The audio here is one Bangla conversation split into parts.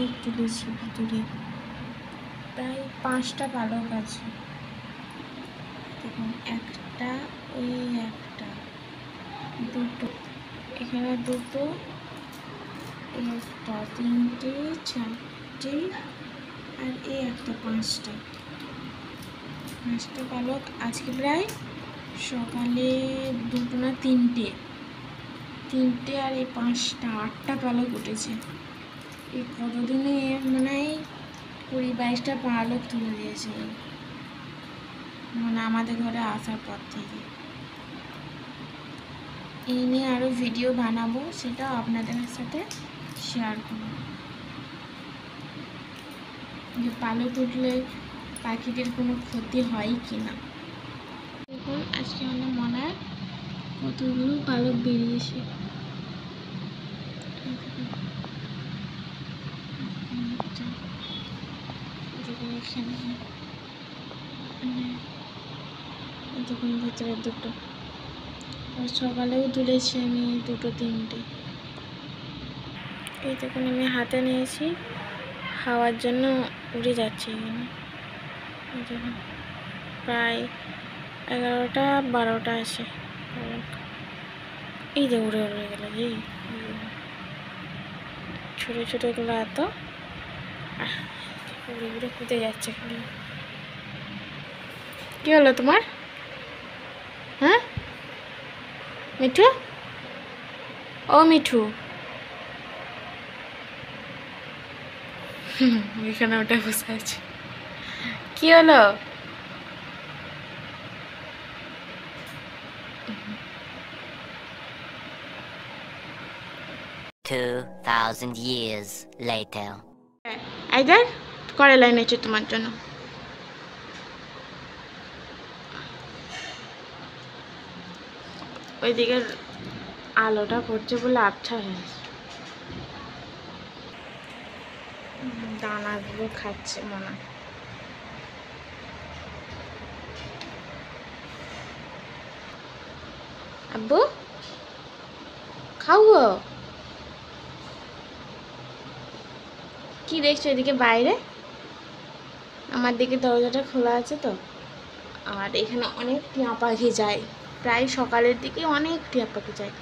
অনেক তুলেছি ভিতরে, প্রায় 5টা পালক আছে। দেখুন, একটা, ওই একটা, দুটো, এখানে দুটো, একটা, 3টে, 4টে, আর এই একটা, 5টা পালক। আজকে প্রায় সকালে 2টো না 3টে, আর এই 5টা, 8টা পালক উঠেছে। এই কতদিনে মানে এই 20-22টা পালক তুলে দিয়েছে, মানে আমাদের ঘরে আসার পর থেকে। এই নিয়ে আরও ভিডিও বানাবো, সেটাও আপনাদের সাথে শেয়ার করব, যে পালক উঠলে পাখিদের কোনো ক্ষতি হয় কি না। দেখুন, আজকে আমাদের মনে হয় কতগুলো পালক বেরিয়েছে। দেখুন, ভিতরে দুটো, সকালেও তুলেছি আমি 2টো 3টে। এই দেখুন, আমি হাতে নিয়েছি, খাওয়ার জন্য উড়ে যাচ্ছে এখানে। দেখুন, প্রায় 11টা 12টা আছে। এই যে উড়ে গেল, এই ছোটো ছোটোগুলো এত উড়ে উড়ে খুঁজে যাচ্ছে। কি হলো তোমার? হ্যাঁ মিঠু, ও মিঠু, এখানে ওটা বসে আছে। কি হলো? $2,000 years later. এই দেখ, করেলা এনেছি তোমার জন্য। ওইদিকে আলোটা পড়ছে বলে আবছা হয়েছে। দানাগুলো খাচ্ছে মনে হয়। আব্বু খাও, কি দেখছো এদিকে বাইরে? আমার দিকে দরজাটা খোলা আছে তো, আর এখানে অনেক টিয়া পাখি যায়, প্রায় সকালের দিকে অনেক টিয়া পাখি যায়।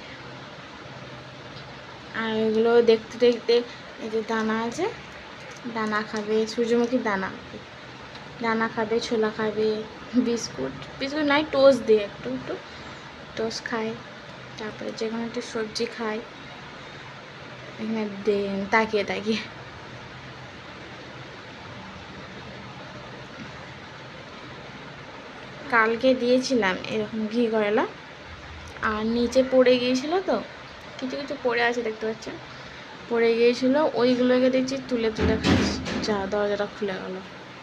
আর এগুলো দেখতে দেখতে, এই যে দানা আছে, দানা খাবে, সূর্যমুখীর দানা খাবে, ছোলা খাবে, বিস্কুট নয়, টোস্ট দিয়ে একটু টোস্ট খায়, তারপরে যে কোনো একটু সবজি খায়। এখানে তাকিয়ে কালকে দিয়েছিলাম এরকম ঘি করেলা, আর নিচে পড়ে গিয়েছিল তো, কিছু কিছু পড়ে আছে দেখতে পাচ্ছেন, পড়ে গিয়েছিল, ওইগুলোকে দেখছি তুলে খাচ্ছি। যা, দরজাটা খুলে গেল,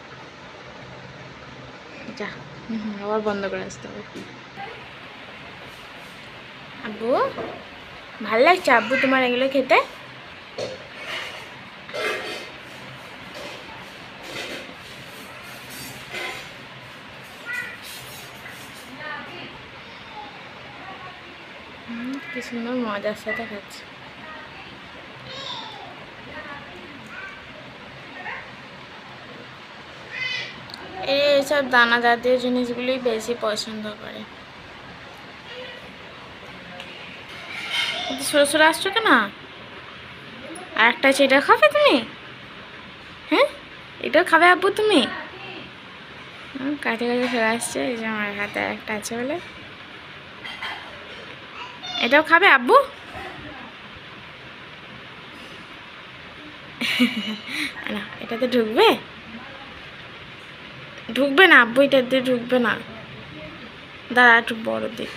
যা, আবার বন্ধ করে আসতে হবে। আব্বু, ভাল লাগছে আব্বু তোমার এগুলো খেতে? কি সুন্দর মজার সাথে খাচ্ছে। এইসব দানা জাতীয় জিনিসগুলোই বেশি পছন্দ করে। সরে আসছো কেন? আর একটা আছে, এটা খাবে তুমি? হ্যাঁ, এটাও খাবে আব্বু তুমি? কাছে সরে আসছে, এই যে আমার হাতে একটা আছে বলে। এটাও খাবে আব্বু? না, এটাতে ঢুকবে না আব্বু, এটাতে ঢুকবে না। দাঁড়া, একটু বড় দিক,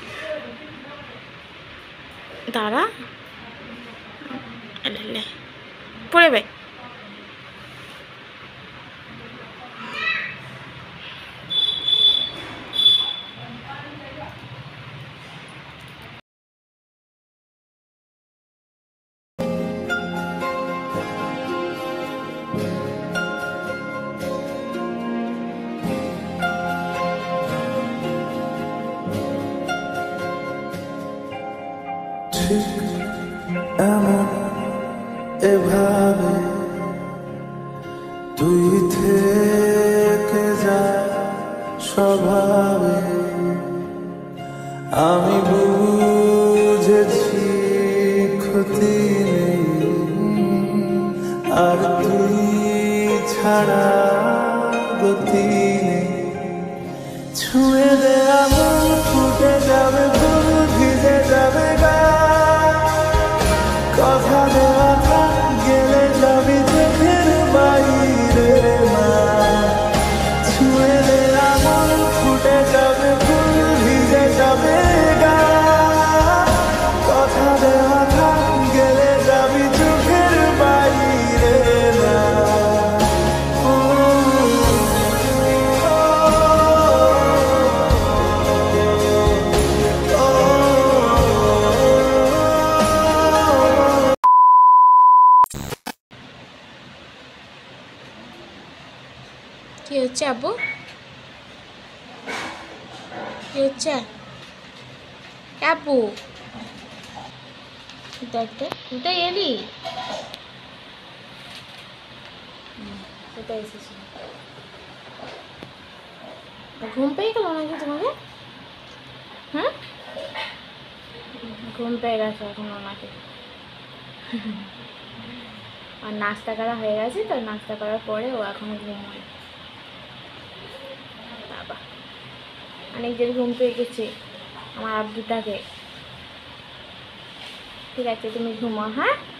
দাঁড়া, পড়বে। এভাবে স্বভাবে আমি বুঝেছি ক্ষতি নেই, আর তুই ছাড়া গতি নেই। ছুঁয়ে দে আমল, ফুটে যাবে ফুল, ভিজে যাবে গা, কথা দেওয়া থাক, গেলে যাবি চোখের বাইরে মা। ছুঁয়ে দে আমল, ফুটে যাবে ফুল, ভিজে যাবে গা, কথা দেওয়া থাক, গেলে যাবি চোখের বাইরে মা। কি হচ্ছে আব্বু? কি হচ্ছে আব্বু? দেখতে কোথায় এলি? কোথায় এসেছি? ঘুম পেয়ে গেল নাকি তোমাকে? হ্যাঁ, ঘুম পেয়ে গেছে এখন ওনাকে। আর নাস্তা করা হয়ে গেছে তো, নাস্তা করার পরে ও এখনো ঘুমোয়। বাবা, অনেক দেরি ঘুম পেয়ে গেছে আমার আব্বুটাকে। ঠিক আছে, তুমি ঘুমো। হ্যাঁ।